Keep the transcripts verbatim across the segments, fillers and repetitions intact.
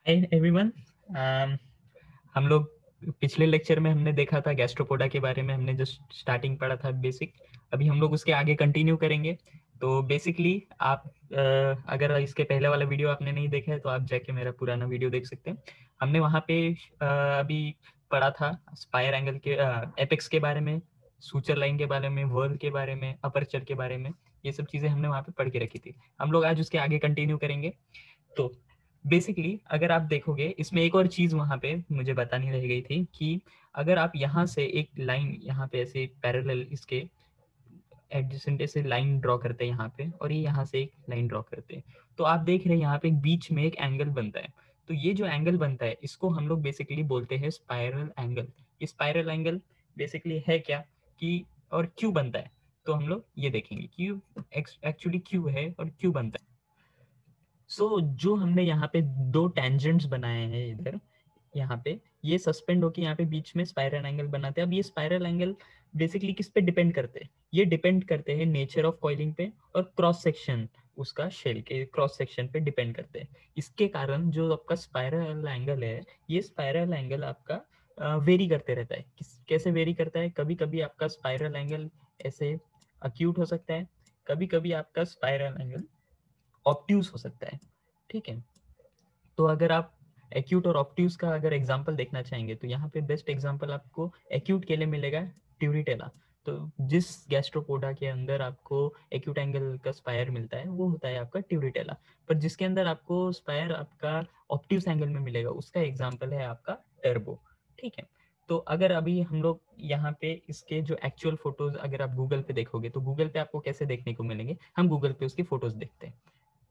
Everyone, हम लोग पिछले लेक्चर में हमने देखा था गैस्ट्रोपोडा के बारे में, हमने जस्ट स्टार्टिंग पढ़ा था बेसिक। अभी हम लोग उसके आगे कंटिन्यू करेंगे। तो बेसिकली आप अ, अगर इसके पहले वाला वीडियो आपने नहीं देखा है तो आप जाके मेरा पुराना वीडियो देख सकते हैं। हमने वहाँ पे अ, अभी पढ़ा था स्पायर एंगल के, एपेक्स के बारे में, सूचर लाइन के बारे में, वर्ल के बारे में, अपर्चर के बारे में। ये सब चीज़ें हमने वहाँ पे पढ़ के रखी थी। हम लोग आज उसके आगे कंटिन्यू करेंगे। तो बेसिकली अगर आप देखोगे इसमें एक और चीज वहां पे मुझे बतानी रह गई थी कि अगर आप यहाँ से एक लाइन यहाँ पे ऐसे पैरेलल इसके एडजेसेंट ऐसे लाइन ड्रॉ करते हैं यहाँ पे, और ये यहाँ से एक लाइन ड्रॉ करते हैं, तो आप देख रहे हैं यहाँ पे बीच में एक एंगल बनता है। तो ये जो एंगल बनता है इसको हम लोग बेसिकली बोलते हैं स्पाइरल एंगल। ये स्पाइरल एंगल बेसिकली है क्या कि और क्यों बनता है, तो हम लोग ये देखेंगे क्यों एक्चुअली क्यों है और क्यों बनता है। सो so, जो हमने यहाँ पे दो टेंजेंट्स बनाए हैं इधर, यहाँ पे ये सस्पेंड होके यहाँ पे बीच में स्पाइरल एंगल बनाते हैं। अब ये स्पाइरल एंगल बेसिकली किस पे डिपेंड करते हैं? ये डिपेंड करते हैं नेचर ऑफ कॉइलिंग पे और क्रॉस सेक्शन, उसका शेल के क्रॉस सेक्शन पे डिपेंड करते हैं। इसके कारण जो आपका स्पाइरल एंगल है, ये स्पाइरल एंगल आपका वेरी करते रहता है। किस कैसे वेरी करता है? कभी कभी आपका स्पाइरल एंगल ऐसे अक्यूट हो सकता है, कभी कभी आपका स्पाइरल एंगल ऑब्ट्यूज हो सकता है। ठीक है, तो अगर आप एक्यूट और ऑब्ट्यूज का अगर एग्जांपल देखना चाहेंगे तो यहाँ पे बेस्ट एग्जांपल आपको एक्यूट के लिए मिलेगा ट्यूरिटेला। तो जिस गैस्ट्रोपोडा के अंदर आपको एक्यूट एंगल का स्पायर मिलता है वो होता है आपका ट्यूरिटेला, पर जिसके अंदर आपको स्पायर आपका ऑब्ट्यूज एंगल में मिलेगा उसका एग्जाम्पल है आपका टर्बो। ठीक है, तो अगर अभी हम लोग यहाँ पे इसके जो एक्चुअल फोटोज अगर आप गूगल पे देखोगे तो गूगल पे आपको कैसे देखने को मिलेंगे, हम गूगल पे उसकी फोटोज देखते हैं।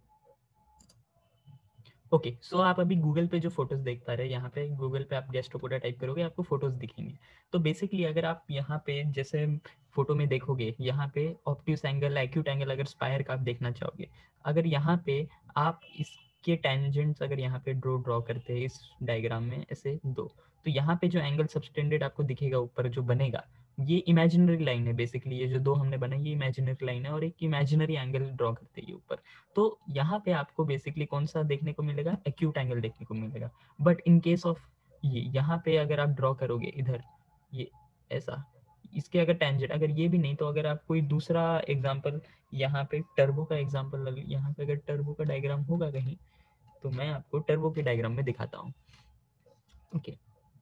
ओके okay, सो so आप अभी गूगल पे जो फोटोज देख पा रहे हैं, यहाँ पे गूगल पे आप गैस्ट्रोपोडा टाइप करोगे आपको फोटोज दिखेंगे। तो बेसिकली अगर आप यहाँ पे जैसे फोटो में देखोगे, यहाँ पे ऑब्ट्यूस एंगल एक्यूट एंगल अगर स्पायर का आप देखना चाहोगे, अगर यहाँ पे आप इसके टेंजेंट्स अगर यहाँ पे ड्रॉ ड्रॉ करते हैं इस डायग्राम में ऐसे दो, तो यहाँ पे जो एंगल सबटेंडेड आपको दिखेगा ऊपर जो बनेगा, ये इमेजिनरी लाइन है। बेसिकली ये जो दो हमने बनाई ये इमेजिनरी लाइन है और एक इमेजिनरी एंगल ड्रॉ करते हैं ऊपर। तो यहाँ पे आपको बेसिकली कौन सा देखने को मिलेगा? एक्यूट एंगल देखने को मिलेगा। बट इन केस ऑफ ये यहाँ पे अगर आप ड्रॉ करोगे इधर ये ऐसा, इसके अगर टेंजेंट अगर ये भी नहीं, तो अगर आप कोई दूसरा एग्जांपल यहाँ पे टर्बो का एग्जांपल, यहाँ पे अगर टर्बो का डायग्राम होगा कहीं तो मैं आपको टर्बो के डायग्राम में दिखाता हूँ। ओके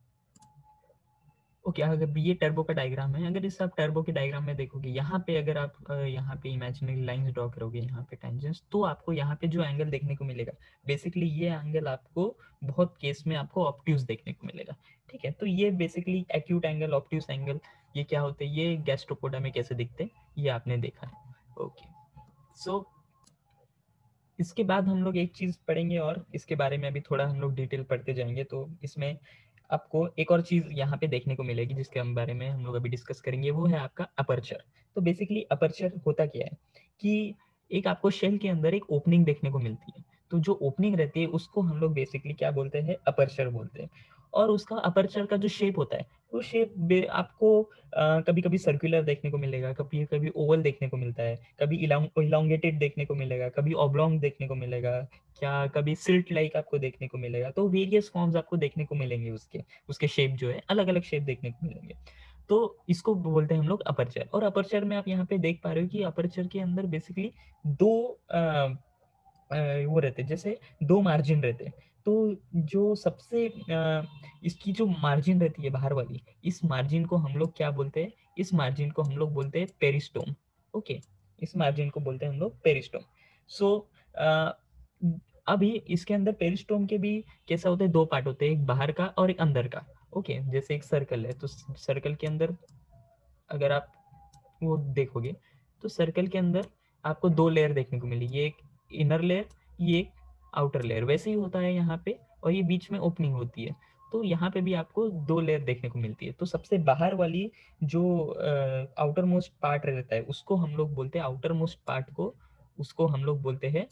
ओके okay, अगर ये टर्बो का डायग्राम है, अगर इस आप टर्बो के डायग्राम में देखोगे यहाँ पे अगर आप यहाँ पे इमेजिनरी लाइंस ड्रॉ करोगे यहाँ पे टेंजेंट्स, तो आपको यहाँ पे जो एंगल देखने को मिलेगा बेसिकली ये एंगल आपको बहुत केस में आपको ऑब्ट्यूज देखने को मिलेगा। ठीक है, तो ये basically acute angle obtuse angle ये क्या होते हैं, ये गैस्ट्रोपोडा में कैसे दिखते हैं ये आपने देखा है। ओके सो इसके बाद हम लोग एक चीज पढ़ेंगे और इसके बारे में अभी थोड़ा हम लोग डिटेल पढ़ते जाएंगे। तो इसमें आपको एक और चीज यहाँ पे देखने को मिलेगी जिसके बारे में हम लोग अभी डिस्कस करेंगे, वो है आपका अपर्चर। तो बेसिकली अपर्चर होता क्या है कि एक आपको शेल के अंदर एक ओपनिंग देखने को मिलती है, तो जो ओपनिंग रहती है उसको हम लोग बेसिकली क्या बोलते हैं? अपर्चर बोलते हैं। और उसका अपर्चर का जो शेप होता है वो शेप आपको कभी कभी सर्कुलर देखने को मिलेगा, कभी कभी ओवल देखने को मिलता है, कभी इलांगेटेड देखने को मिलेगा, कभी ऑब्लॉन्ग देखने को मिलेगा, क्या कभी सिल्ट लाइक आपको देखने को मिलेगा। तो वेरियस फॉर्म्स आपको देखने को मिलेंगे, उसके उसके शेप जो है अलग अलग शेप देखने को मिलेंगे। तो इसको बोलते हैं हम लोग अपर्चर। और अपर्चर में आप यहाँ पे देख पा रहे हो कि अपर्चर के अंदर बेसिकली दो आ, वो रहते हैं, जैसे दो मार्जिन रहते हैं। तो जो सबसे आ, इसकी जो मार्जिन रहती है बाहर वाली, इस मार्जिन को हम लोग क्या बोलते हैं? इस मार्जिन को हम लोग बोलते हैं पेरिस्टोम। ओके, इस मार्जिन को बोलते हैं हम लोग पेरिस्टोम। सो अभी इसके अंदर पेरिस्टोम के भी कैसा होता है? दो पार्ट होते हैं, एक बाहर का और एक अंदर का। ओके, जैसे एक सर्कल है तो सर्कल के अंदर अगर आप वो देखोगे तो सर्कल के अंदर आपको दो लेयर देखने को मिलेगी, एक इनर लेयर, ये एक आउटर लेयर। वैसे ही होता है यहाँ पे, और ये बीच में ओपनिंग होती है, तो यहाँ पे भी आपको दो लेयर देखने को मिलती है। तो सबसे बाहर वाली जो आउटर मोस्ट पार्ट रहता है उसको हम लोग बोलते हैं, आउटर मोस्ट पार्ट को उसको हम लोग बोलते हैं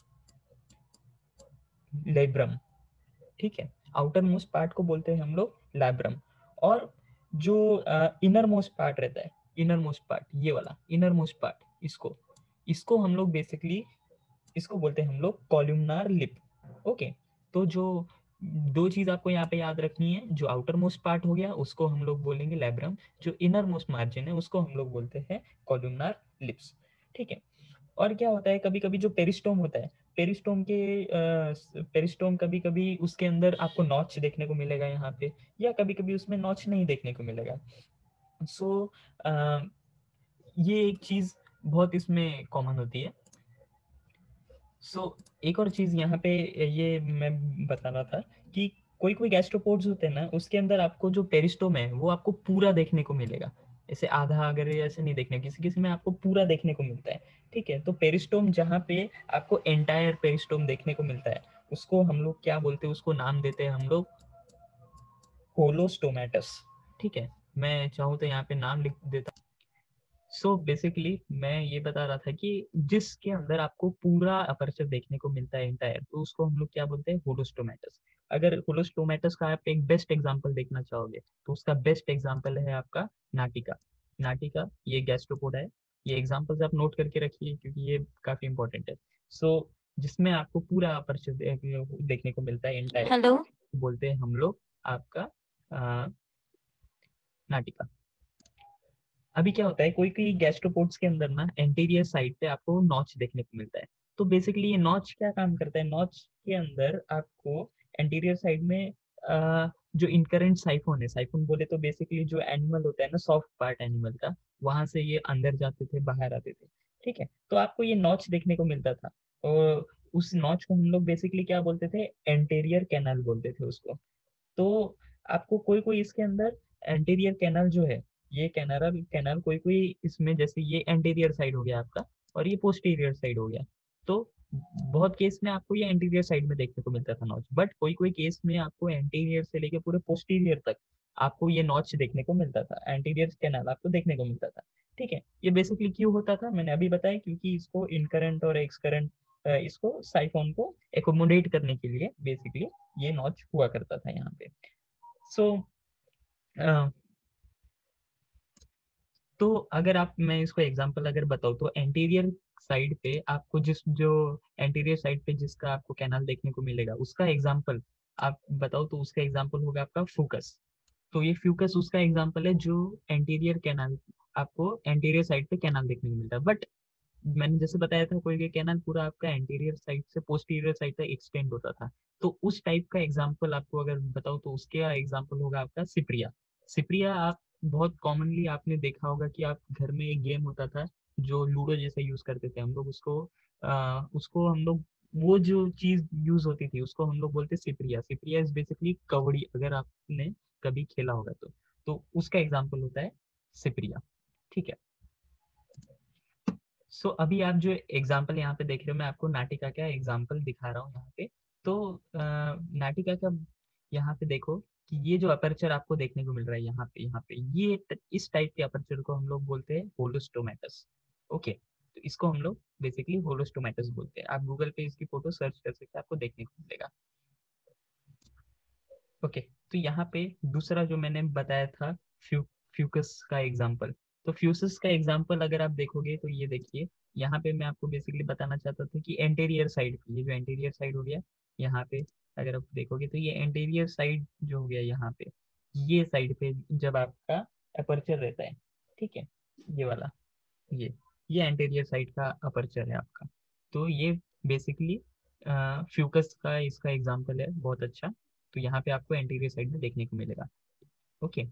लेब्रम। ठीक है, आउटर मोस्ट पार्ट को बोलते हैं हम लोग लैब्रम। और जो इनर मोस्ट पार्ट रहता है, इनर मोस्ट पार्ट ये वाला इनर मोस्ट पार्ट, इसको इसको हम लोग बेसिकली इसको बोलते हैं हम लोग कॉलमनार लिप। ओके, तो जो दो चीज आपको यहाँ पे याद रखनी है, जो आउटर मोस्ट पार्ट हो गया उसको हम लोग बोलेंगे लैब्रम, जो इनर मोस्ट मार्जिन है उसको हम लोग बोलते हैं कॉलमनार लिप्स। ठीक है। और क्या होता है, कभी कभी जो पेरिस्टोम होता है, पेरिस्टोम के पेरिस्टोम कभी कभी उसके अंदर आपको नॉच देखने को मिलेगा यहाँ पे, या कभी कभी उसमें नॉच नहीं देखने को मिलेगा। सो so, ये एक चीज बहुत इसमें कॉमन होती है। सो so, एक और चीज यहाँ पे ये मैं बता रहा था कि कोई कोई गैस्ट्रोपोड्स होते हैं ना, उसके अंदर आपको जो पेरिस्टोम है वो आपको पूरा देखने को मिलेगा, ऐसे आधा अगर ऐसे नहीं देखने, किसी किसी में आपको पूरा देखने को मिलता है। ठीक है, तो पेरिस्टोम जहाँ पे आपको एंटायर पेरिस्टोम देखने को मिलता है उसको हम लोग क्या बोलते हैं, उसको नाम देते हैं हम लोग होलोस्टोमेटस। ठीक है, मैं चाहूँ तो यहाँ पे नाम लिख देता। सो so बेसिकली मैं ये बता रहा था कि जिसके अंदर आपको पूरा अपर्चर देखने को मिलता है एंटायर, तो उसको हम लोग क्या बोलते हैं, होलोस्टोमेटस। अगर होलोस्टोमेटस का आप एक बेस्ट एग्जांपल देखना चाहोगे तो उसका बेस्ट एग्जांपल है आपका नाटिका। नाटिका ये गैस्ट्रोपोडा है। ये एग्जांपल्स आप नोट करके रखिए क्योंकि ये काफी इंपॉर्टेंट है। सो so, जिसमें आपको पूरा अपर्चर देखने को मिलता है एंटायर, हेलो, बोलते हैं हम लोग आपका आ, नाटिका। अभी क्या होता है, कोई कोई गैस्ट्रोपोड्स के अंदर ना एंटीरियर साइड पे आपको नॉच देखने को मिलता है। तो बेसिकली ये नॉच क्या काम करता है, नॉच के अंदर आपको एंटीरियर साइड में आ, जो इनकरेंट साइफोन है, साइफोन बोले तो बेसिकली जो एनिमल होता है ना, सॉफ्ट पार्ट एनिमल का, वहां से ये अंदर जाते थे बाहर आते थे। ठीक है, तो आपको ये नॉच देखने को मिलता था, और उस नॉच को हम लोग बेसिकली क्या बोलते थे, एंटीरियर कैनाल बोलते थे उसको। तो आपको कोई कोई इसके अंदर एंटीरियर कैनाल जो है, ये कैनाल कैनाल कोई कोई इसमें, जैसे ये एंटीरियर साइड हो गया आपका और ये पोस्टीरियर साइड हो गया, तो बहुत केस में आपको ये एंटीरियर साइड में देखने को मिलता था नॉच, बट कोई कोई केस में आपको एंटीरियर से लेके पूरे पोस्टीरियर तक आपको ये नॉच देखने को मिलता था, एंटीरियर कैनाल आपको देखने को मिलता था। ठीक है, ये बेसिकली क्यों होता था मैंने अभी बताया, क्योंकि इसको इनकरेंट और एक्सकरेंट, इसको साइफोन को एकोमोडेट करने के लिए बेसिकली ये नॉच हुआ करता था यहाँ पे। सो so, तो अगर आप, मैं इसको एग्जांपल अगर बताऊँ तो एंटीरियर साइड पे आपको जिस जो एंटीरियर साइड पे जिसका आपको कैनाल देखने को मिलेगा उसका एग्जांपल आप बताओ, तो उसका एग्जांपल होगा आपका फ्यूकस। तो ये फ्यूकस उसका एग्जांपल है जो एंटीरियर कैनाल, आपको एंटीरियर साइड पे कैनाल देखने को मिलता है। बट मैंने जैसे बताया था, कोई भी कैनाल पूरा आपका एंटीरियर साइड से पोस्टीरियर साइड तक एक्सटेंड होता था। तो उस टाइप का एग्जांपल आपको अगर बताओ तो उसके एग्जांपल होगा आपका सिप्रिया। सिप्रिया आप बहुत कॉमनली आपने देखा होगा कि आप घर में एक गेम होता था जो लूडो जैसे यूज करते थे हम लोग उसको, आ, उसको हम लोग, वो जो चीज यूज होती थी उसको हम लोग बोलते सिप्रिया। सिप्रिया इज बेसिकली कवड़ी, अगर आपने कभी खेला होगा तो तो उसका एग्जाम्पल होता है सिप्रिया। ठीक है। सो so, अभी आप जो एग्जाम्पल यहाँ पे देख रहे हो, मैं आपको नाटिका का एग्जाम्पल दिखा रहा हूँ यहाँ पे। तो अ, नाटिका का यहाँ पे देखो कि ये जो अपर्चर आपको देखने को मिल रहा है यहाँ पे, यहाँ पे ये त- इस टाइप के अपर्चर को हम लोग बोलते हैं होलोस्टोमेटस। ओके, तो इसको हम लोग बेसिकली होलोस्टोमेटस बोलते हैं। आप गूगल पे इसकी फोटो सर्च कर सकते हैं, आपको देखने को मिलेगा। ओके, तो यहाँ पे दूसरा जो मैंने बताया था, फ्यू फ्यूकस का एग्जांपल। तो फ्यूसस का एग्जांपल अगर आप देखोगे तो ये देखिए, यहाँ पे मैं आपको बेसिकली बताना चाहता था कि एंटीरियर साइड, ये जो एंटीरियर साइड हो गया यहाँ पे, अगर आप देखोगे तो ये एंटीरियर साइड जो हो गया यहाँ पे, ये साइड पे जब आपका अपर्चर रहता है, ठीक है, ये वाला, ये ये एंटीरियर साइड का अपर्चर है आपका। तो ये बेसिकली फ्यूकस का इसका एग्जांपल है बहुत अच्छा। तो यहाँ पे आपको एंटीरियर साइड में देखने को मिलेगा। ओके,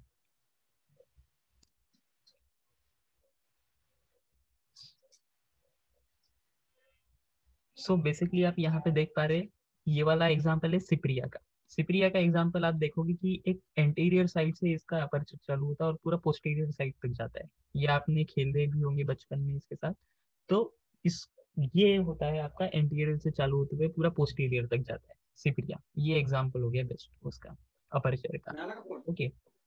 सो बेसिकली आप यहाँ पे देख पा रहे हैं, ये वाला एग्जांपल है सिप्रिया का। सिप्रिया का एग्जांपल आप देखोगे कि एक एंटीरियर साइड से इसका अपर्चर चालू होता है और पूरा पोस्टीरियर साइड तक जाता है। ये आपने खेले भी होंगे बचपन में इसके साथ। तो इस ये होता है आपका एंटीरियर से चालू होते हुए पूरा पोस्टीरियर तक जाता है सिप्रिया। ये एग्जांपल हो गया बेस्ट उसका अपर्चर का। ओके,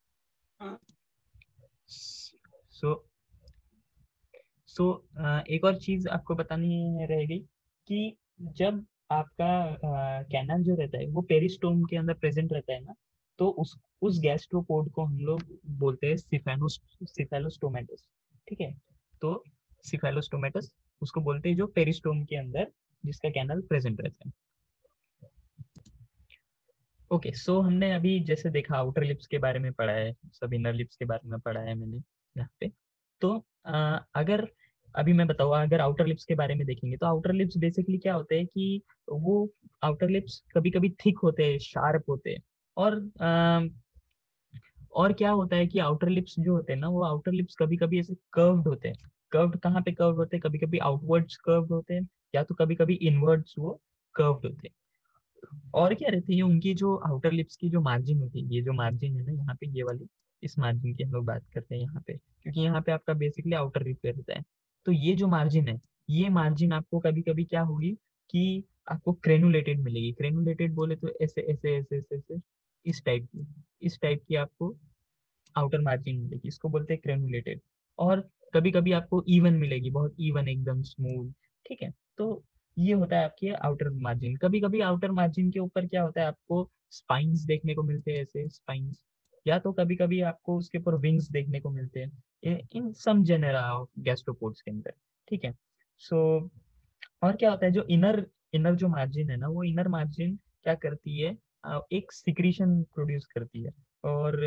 सो सो एक और चीज आपको बतानी रहेगी कि जब आपका कैनाल जो रहता है वो पेरिस्टोम के अंदर प्रेजेंट रहता है ना, तो उस उस गैस्ट्रोपोड को हम लोग बोलते हैं सिफेनोस सिफेलोस्टोमेटस। ठीक है, तो सिफेलोस्टोमेटस उसको बोलते हैं जो पेरिस्टोम के अंदर जिसका कैनाल प्रेजेंट रहता है। ओके, सो हमने अभी जैसे देखा आउटर लिप्स के बारे में पढ़ा है, सब इनर लिप्स के बारे में पढ़ा है मैंने यहाँ पे। तो अ, अगर अभी मैं बताऊँ, अगर आउटर लिप्स के बारे में देखेंगे तो आउटर लिप्स बेसिकली क्या होते हैं कि वो आउटर लिप्स कभी कभी थिक होते हैं, शार्प होते हैं, और अ, और क्या होता है कि आउटर लिप्स जो होते हैं ना, वो आउटर लिप्स कभी कभी ऐसे कर्व्ड होते हैं। कर्व्ड कहाँ पे कर्व्ड होते हैं, कभी कभी आउटवर्ड्स कर्व्ड होते हैं, या तो कभी कभी इनवर्ड्स वो कर्व्ड होते हैं। और क्या रहती है उनकी जो आउटर लिप्स की जो मार्जिन होती है, ये जो मार्जिन है ना यहाँ पे, ये वाली, इस मार्जिन की हम लोग बात करते हैं यहाँ पे, क्योंकि यहाँ पे आपका बेसिकली आउटर लिप रहता है। तो ये जो मार्जिन है, ये मार्जिन आपको कभी कभी क्या होगी कि आपको क्रेनुलेटेड मिलेगी। क्रेनुलेटेड बोले तो ऐसे ऐसे ऐसे ऐसे ऐसे इस टाइप की, इस टाइप की आपको आउटर मार्जिन मिलेगी, इसको बोलते हैं क्रेनुलेटेड। और कभी कभी आपको इवन मिलेगी, बहुत इवन, एकदम स्मूथ। ठीक है, तो ये होता है आपकी आउटर मार्जिन। कभी कभी आउटर मार्जिन के ऊपर क्या होता है, आपको स्पाइन्स देखने को मिलते हैं, ऐसे स्पाइन्स, या तो कभी कभी आपको उसके ऊपर विंग्स देखने को मिलते हैं in some genera of gastropods के अंदर। ठीक है, सो और क्या होता है, जो इनर इनर जो मार्जिन है ना, वो इनर मार्जिन क्या करती है, अ, एक सिक्रीशन प्रोड्यूस करती है। और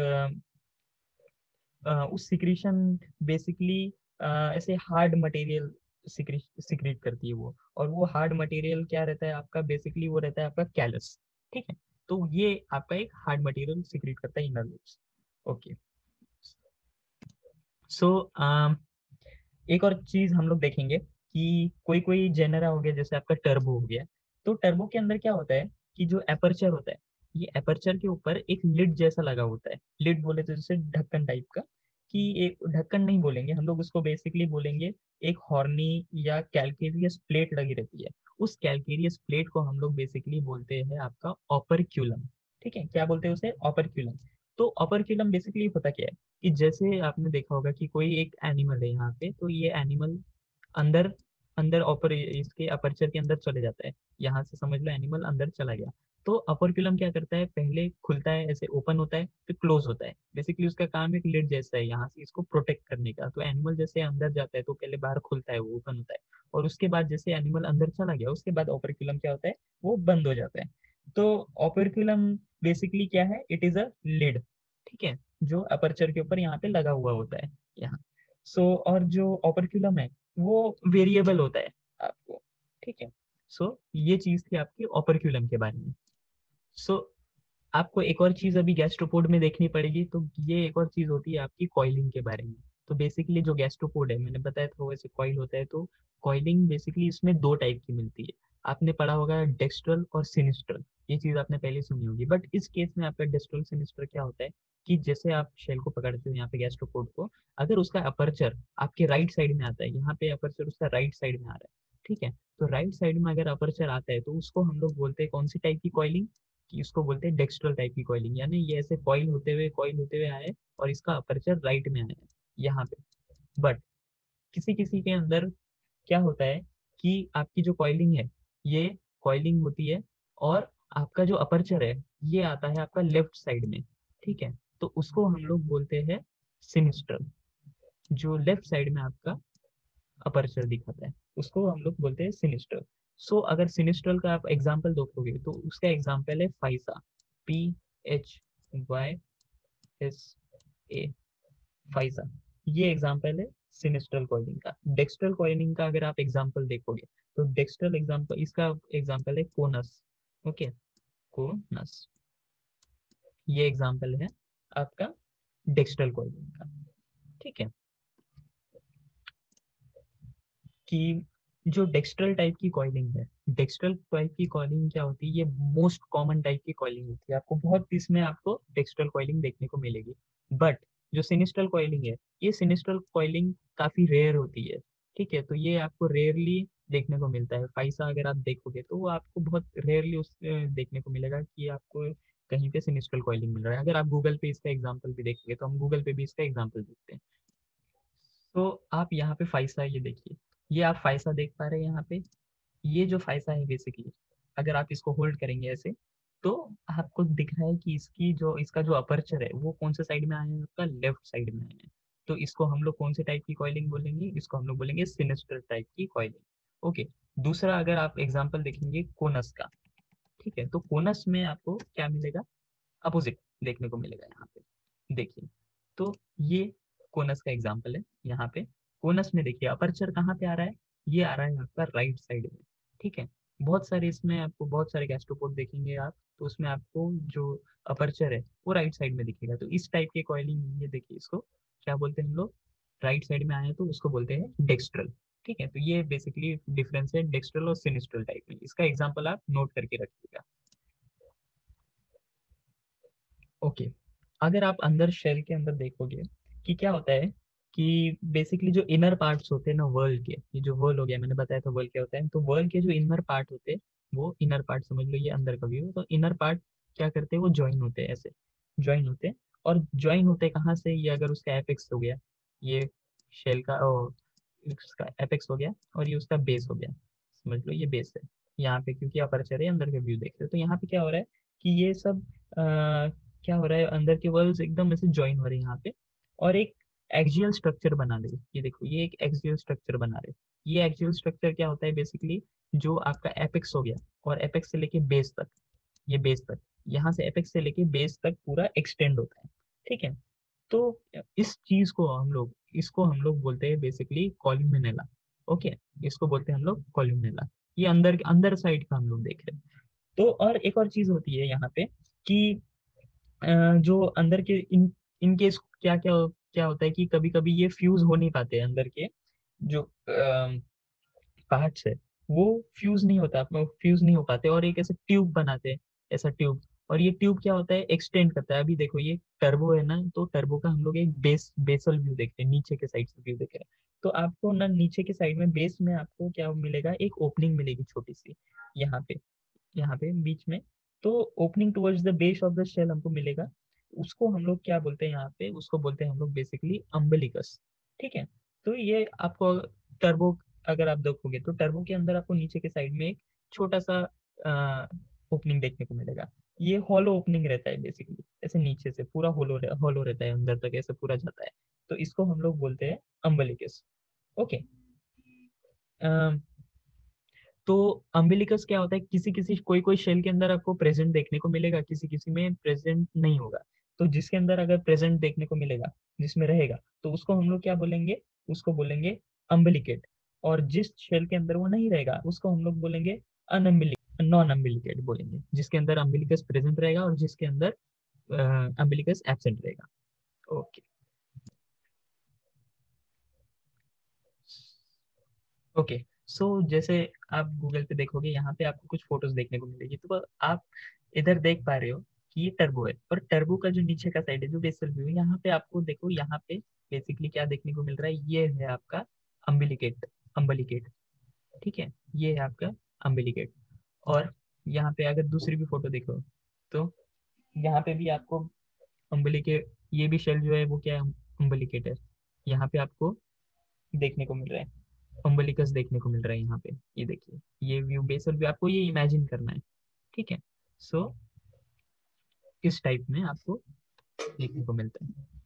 अ, उस सिक्रीशन बेसिकली ऐसे हार्ड मटेरियल सिक्रीट करती है वो। और वो हार्ड मटेरियल क्या रहता है आपका, बेसिकली वो रहता है आपका कैलस। ठीक है, तो ये आपका एक हार्ड मटेरियल सिक्रीट करता है इनर लिप्स। ओके, सो एक और चीज हम लोग देखेंगे कि कोई कोई जेनरा हो गया, जैसे आपका टर्बो हो गया। तो टर्बो के अंदर क्या होता है कि जो एपर्चर होता है, ये एपर्चर के ऊपर एक लिड जैसा लगा होता है। लिड बोले तो जैसे ढक्कन टाइप का, कि एक ढक्कन नहीं बोलेंगे हम लोग उसको, बेसिकली बोलेंगे एक हॉर्नी या कैलकेरियस प्लेट लगी रहती है। उस कैलकेरियस प्लेट को हम लोग बेसिकली बोलते हैं आपका ऑपरक्यूलम। ठीक है, क्या बोलते हैं उसे, ऑपरक्यूलम। तो ऑपरक्यूलम बेसिकली होता क्या है कि जैसे आपने देखा होगा कि कोई एक एनिमल है यहाँ पे, तो ये एनिमल अंदर अंदर ऑपर इसके अपर्चर के अंदर चले जाता है। यहाँ से समझ लो एनिमल अंदर चला गया। तो अपरक्यूलम क्या करता है, पहले खुलता है, ऐसे ओपन होता है, फिर क्लोज होता है। बेसिकली उसका काम एक लिड जैसा है, यहाँ से इसको प्रोटेक्ट करने का। तो एनिमल जैसे अंदर जाता है तो पहले बाहर खुलता है, वो ओपन होता है, और उसके बाद जैसे एनिमल अंदर चला गया, उसके बाद ऑपरक्यूलम क्या होता है, वो बंद हो जाता है। तो ऑपरक्यूलम बेसिकली क्या है, इट इज अ लिड। ठीक है, जो अपर्चर के ऊपर यहाँ पे लगा हुआ होता है यहाँ। सो so, और जो ऑपरक्यूलम है वो वेरिएबल होता है आपको। ठीक है, सो so, ये चीज थी आपकी ऑपरक्यूलम के बारे में। सो so, आपको एक और चीज अभी गैस्ट्रोपोड में देखनी पड़ेगी, तो ये एक और चीज होती है आपकी कॉइलिंग के बारे में। तो बेसिकली जो गैस्ट्रोपोड है, मैंने बताया था वैसे कॉइल होता है। तो कॉइलिंग बेसिकली इसमें दो टाइप की मिलती है। आपने पढ़ा होगा डेक्स्ट्रल और सिनिस्ट्रल, ये चीज आपने पहले सुनी होगी। बट इस केस में आपका डेक्स्ट्रल सिनिस्ट्रल क्या होता है कि जैसे आप शेल को पकड़ते हो यहाँ पे गैस्ट्रोपोड को, अगर उसका अपर्चर आपके राइट साइड में आता है, यहाँ पे अपर्चर उसका राइट साइड में आ रहा है। ठीक है, तो राइट साइड में अगर अपर्चर आता है तो उसको हम लोग बोलते हैं कौन सी टाइप की कॉइलिंग, कि इसको बोलते हैं डेक्स्ट्रल टाइप की कॉइलिंग। यानी ये ऐसे कॉइल होते हुए कॉइल होते हुए आए और इसका अपर्चर राइट में आया है यहाँ पे। बट किसी किसी के अंदर क्या होता है कि आपकी जो कॉइलिंग है, ये कॉइलिंग होती है और आपका जो अपर्चर है ये आता है आपका लेफ्ट साइड में। ठीक है, तो उसको हम लोग बोलते हैं सिनिस्ट्रल। जो लेफ्ट साइड में आपका अपर्चर दिखाता है उसको हम लोग बोलते हैं सिनिस्ट्रल। सो so, अगर सिनिस्ट्रल का आप एग्जाम्पल देखोगे तो उसका एग्जाम्पल है Physa, P H Y S A, Physa. ये एग्जाम्पल है सिनिस्ट्रल कॉइलिंग का। डेक्स्ट्रल कॉइलिंग का अगर आप एग्जाम्पल देखोगे तो डेक्स्ट्रल एग्जाम्पल, इसका एग्जाम्पल है कोनस। ओके, कोनस, ये एग्जाम्पल है आपका डेक्स्ट्रल कॉइलिंग का। ठीक है, कि जो डेक्स्ट्रल टाइप की कॉइलिंग है, डेक्स्ट्रल टाइप की कॉइलिंग क्या होती है, ये मोस्ट कॉमन टाइप की कॉइलिंग होती है। आपको बहुत इसमें आपको डेक्स्ट्रल कॉइलिंग देखने को मिलेगी। बट जो सिनिस्ट्रल कॉइलिंग है, ये सिनिस्ट्रल कॉइलिंग काफी रेयर होती है। ठीक है, तो ये आपको रेयरली देखने को मिलता है। फाइसा अगर आप देखोगे तो वो आपको बहुत रेयरली उस अ, देखने को मिलेगा कि आपको कहीं पे सिनिस्ट्रल कॉइलिंग मिल रहा है। अगर आप गूगल पे इसका एग्जाम्पल भी देखोगे, तो हम गूगल पे भी इसका एग्जाम्पल देखते हैं। तो आप यहाँ पे फाइसा, ये देखिए, ये आप फाइसा देख पा रहे हैं यहाँ पे। ये जो फाइसा है बेसिकली, अगर आप इसको होल्ड करेंगे ऐसे, तो आपको दिख रहा है कि इसकी जो इसका जो अपर्चर है वो कौन से साइड में आया है, आपका लेफ्ट साइड में आया है। तो इसको हम लोग कौन से टाइप की कॉइलिंग बोलेंगे, इसको हम लोग बोलेंगे सिनिस्टर टाइप की कॉइलिंग। ओके, दूसरा अगर आप एग्जांपल देखेंगे कोनस का, ठीक है, तो कोनस में आपको क्या मिलेगा, अपोजिट देखने को मिलेगा यहाँ पे। देखिए, तो ये कोनस का एग्जांपल है। यहाँ पे कोनस में देखिए अपर्चर कहाँ पे आ रहा है, ये आ रहा है आपका राइट साइड में। ठीक है, बहुत सारे इसमें आपको बहुत सारे गैस्ट्रोपोड देखेंगे आप, तो उसमें आपको जो अपर्चर है वो राइट साइड में दिखेगा। तो इस टाइप के कॉइलिंग, ये देखिए इसको क्या बोलते हैं हम लोग, राइट साइड में आए तो उसको बोलते हैं डेक्स्ट्रल। ठीक है, तो ये बेसिकली डिफरेंस है डेक्स्ट्रल और सिनिस्ट्रल टाइप में। इसका एग्जाम्पल आप नोट करके रखिएगा। ओके, अगर आप अंदर शेल के अंदर देखोगे कि क्या होता है कि बेसिकली जो इनर पार्ट्स होते हैं ना वर्ल्ड के, ये जो वर्ल्ड हो गया, मैंने बताया था वर्ल्ड क्या होता है, तो वर्ल्ड के जो इनर पार्ट होते हैं, वो इनर पार्ट समझ लो ये अंदर का व्यू है, तो इनर पार्ट क्या करते हैं, वो ज्वाइन होते हैं, ऐसे ज्वाइन होते हैं। और ज्वाइन होते हैं कहाँ से, ये अगर उसका एपेक्स हो गया, ये शेल का ओ, इसका एपेक्स हो गया और ये उसका बेस हो गया, समझ लो ये बेस है यहाँ पे, क्योंकि अपर्चर है, अंदर का व्यू देख रहे हो। तो यहाँ पे क्या हो रहा है कि ये सब क्या हो रहा है, अंदर के वर्ल्स एकदम ऐसे ज्वाइन हो रहे हैं यहाँ पे, और एक एक्सियल स्ट्रक्चर बना रहे हैं। ये देखो, ये एक एक्सियल स्ट्रक्चर बना रहे हैं। ये एक्सियल स्ट्रक्चर क्या होता है बेसिकली, जो आपका एपेक्स हो गया और एपेक्स से लेके बेस तक, ये बेस तक, यहाँ से एपेक्स से लेके बेस तक पूरा एक्सटेंड होता है। ठीक है, तो इस चीज को हम लोग, इसको हम लोग बोलते हैं बेसिकली कॉल्यूमिनेला। ओके, इसको बोलते हैं हम लोग कॉल्यूमिनेला। ये अंदर अंदर साइड का हम लोग देख रहे हैं। तो और एक और चीज होती है यहाँ पे कि अ, जो अंदर के इन इनकेस क्या क्या क्या होता है कि कभी कभी ये फ्यूज हो नहीं पाते, अंदर के जो पार्ट्स है वो फ्यूज नहीं होता, फ्यूज नहीं हो पाते, और एक ऐसे ट्यूब बनाते हैं, ऐसा ट्यूब। और ये ट्यूब क्या होता है, एक्सटेंड करता है। अभी देखो ये टर्बो है ना, तो टर्बो का हम लोग एक बेस बेसल व्यू देखते हैं, नीचे के साइड से व्यू देख रहे हैं। तो आपको ना नीचे के साइड में बेस में आपको क्या मिलेगा, एक ओपनिंग मिलेगी छोटी सी, यहाँ पे, यहाँ पे बीच में। तो opening towards the base of the shell हमको मिलेगा। उसको हम लोग क्या बोलते हैं यहाँ पे, उसको बोलते हैं हम लोग बेसिकली अम्बिलिकस। ठीक है, तो ये आपको टर्बो, अगर आप देखोगे तो टर्बो के अंदर आपको नीचे के साइड में एक छोटा सा ओपनिंग देखने को मिलेगा। ये हॉलो ओपनिंग रहता है बेसिकली, ऐसे नीचे से पूरा होलो हॉलो रहता है, अंदर तक ऐसे पूरा जाता है। तो इसको हम लोग बोलते हैं अम्बिलिकस। ओके, तो अम्बिलिकस क्या होता है, किसी किसी कोई कोई शेल के अंदर आपको प्रेजेंट देखने को मिलेगा, किसी किसी में प्रेजेंट नहीं होगा। तो जिसके अंदर अगर प्रेजेंट देखने को मिलेगा, जिसमें रहेगा, तो उसको हम लोग क्या बोलेंगे, उसको बोलेंगे अम्बिलिकेट। और जिस शेल के अंदर वो नहीं रहेगा, उसको हम लोग बोलेंगे अनअम्बिलिक नॉन अम्बिलिकेट बोलेंगे, जिसके अंदर अम्बिलिकस प्रेजेंट रहेगा और जिसके अंदर अम्बिलिकस एब्सेंट रहेगा। ओके, ओके, सो जैसे आप गूगल पे देखोगे, यहाँ पे आपको कुछ फोटोज देखने को मिलेगी, तो आप इधर देख पा रहे हो कि ये टर्बो है, और टर्बो का जो नीचे का साइड है, जो बेसल व्यू है, यहाँ पे आपको देखो, यहाँ पे बेसिकली क्या देखने को मिल रहा है, ये है आपका अम्बिलिकेट, अम्बिलिकेट। ठीक है, ये है आपका अम्बिलिकेट। और यहाँ पे अगर दूसरी भी फोटो देखो, तो यहाँ पे भी आपको अम्बिलिकेट, ये भी शेल जो है वो क्या है, अम्बिलिकेट है। यहाँ पे आपको देखने को मिल रहा है, अम्बिलिकस देखने को मिल रहा है यहाँ पे। ये देखिए, ये व्यू, बेसल व्यू, आपको ये इमेजिन करना है। ठीक है, सो so, इस टाइप में आपको देखने को मिलता है।